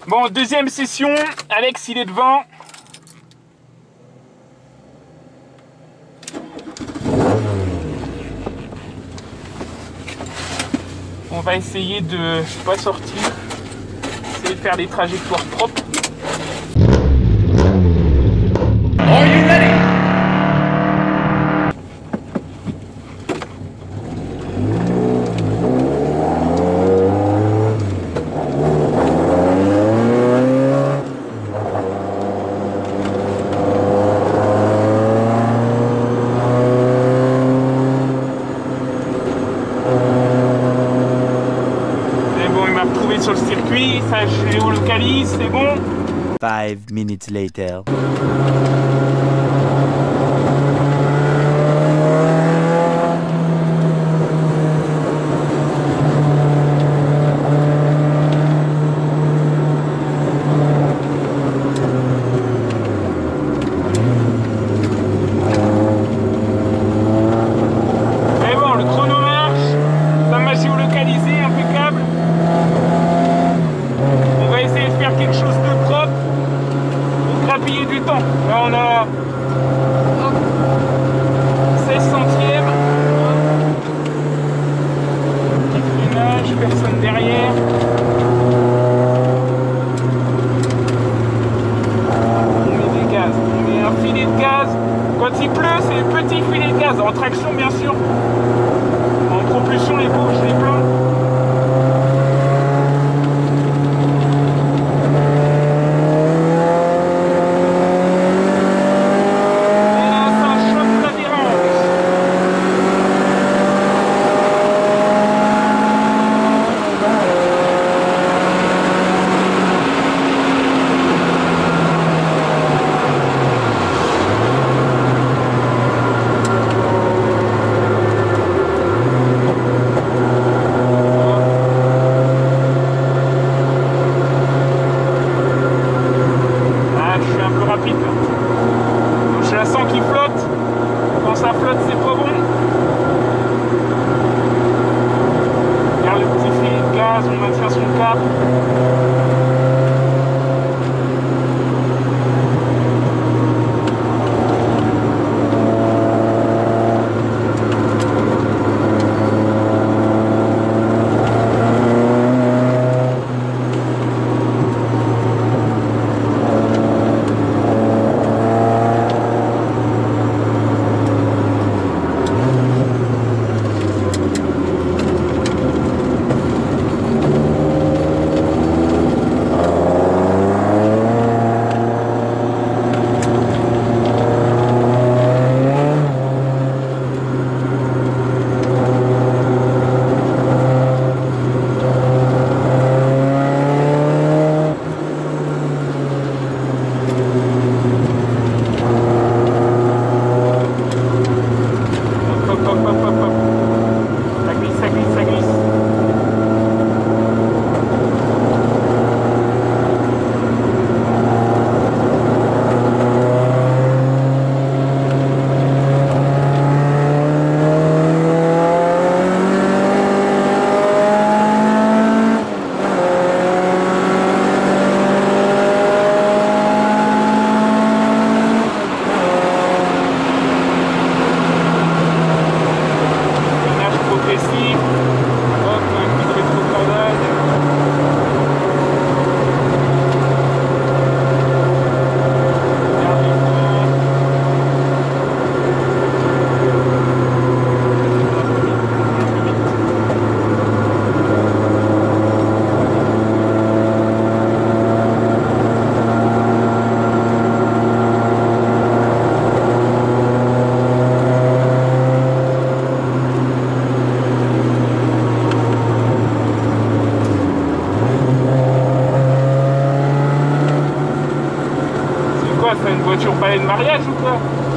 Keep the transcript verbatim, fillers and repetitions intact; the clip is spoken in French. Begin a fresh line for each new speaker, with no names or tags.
Bon, deuxième session, Alex il est devant. On va essayer de pas sortir, essayer de faire des trajectoires propres.
Are you ready?
Sur le circuit, ça géolocalise, c'est bon.
Five minutes later.
C'est bon, le chrono marche, ça m'a géolocalisé, impeccable. On va essayer de faire quelque chose de propre pour grappiller du temps. Là on a hop, seize centièmes. Petit freinage, personne derrière. On met des gaz, on met un filet de gaz. Quand il pleut, c'est petit filet de gaz, en traction bien sûr. En propulsion, les bouches, les plans. Je la sens qui flotte. Quand ça flotte, c'est pas bon. Regarde le petit filet de gaz, on maintient son cap. C'est une voiture palais de mariage ou quoi?